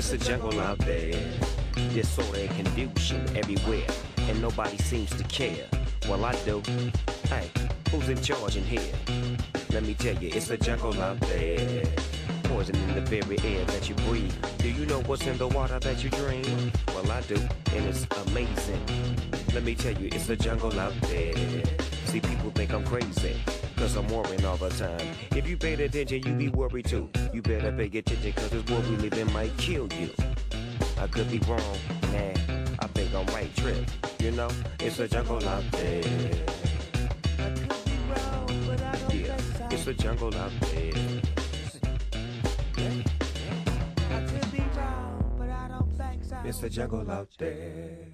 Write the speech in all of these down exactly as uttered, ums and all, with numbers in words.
It's a jungle out there. Disorder and confusion everywhere, and nobody seems to care. Well, I do. Hey, who's in charge in here? Let me tell you, it's a jungle out there. Poison in the very air that you breathe. Do you know what's in the water that you drink? Well, I do, and it's amazing. Let me tell you, it's a jungle out there. See, people think I'm crazy, cause I'm worrying all the time. If you paid attention, you be worried too. You better pay attention, cause this world we live in might kill you. I could be wrong, man, I think I'm right trip. You know, it's a jungle out there. Yeah, it's a jungle out there. It's a jungle out there.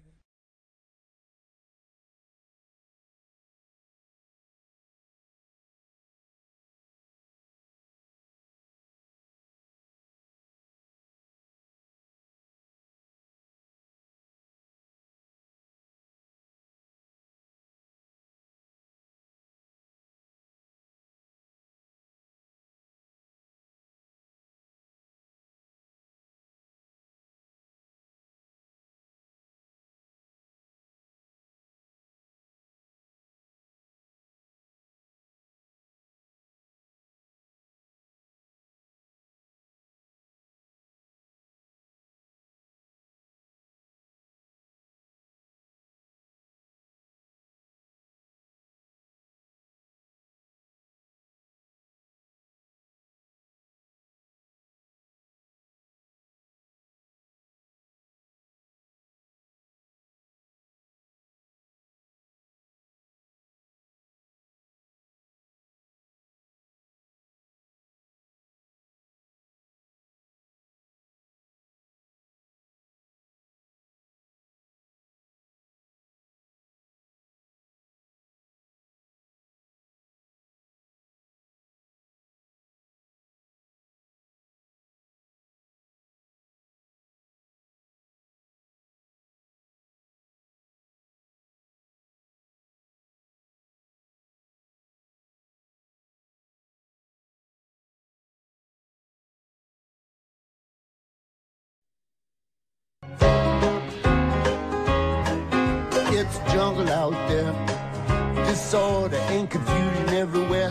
It's jungle out there, disorder and confusion everywhere.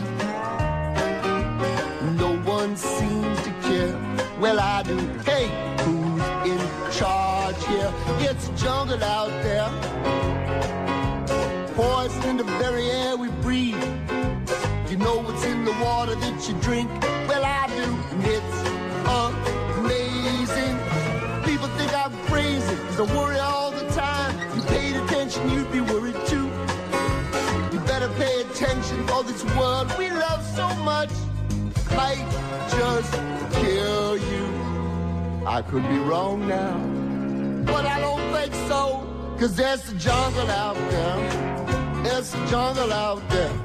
No one seems to care. Well, I do. Hey, who's in charge here? It's jungle out there, poison in the very air we breathe. You know what's in the water that you drink? Well, I do, and it's amazing. People think I'm crazy, cause I worry all the time. If you paid attention, you'd be worried too. You better pay attention, for this world we love so much might just kill you. I could be wrong now, but I don't think so, cause there's a jungle out there. There's a jungle out there.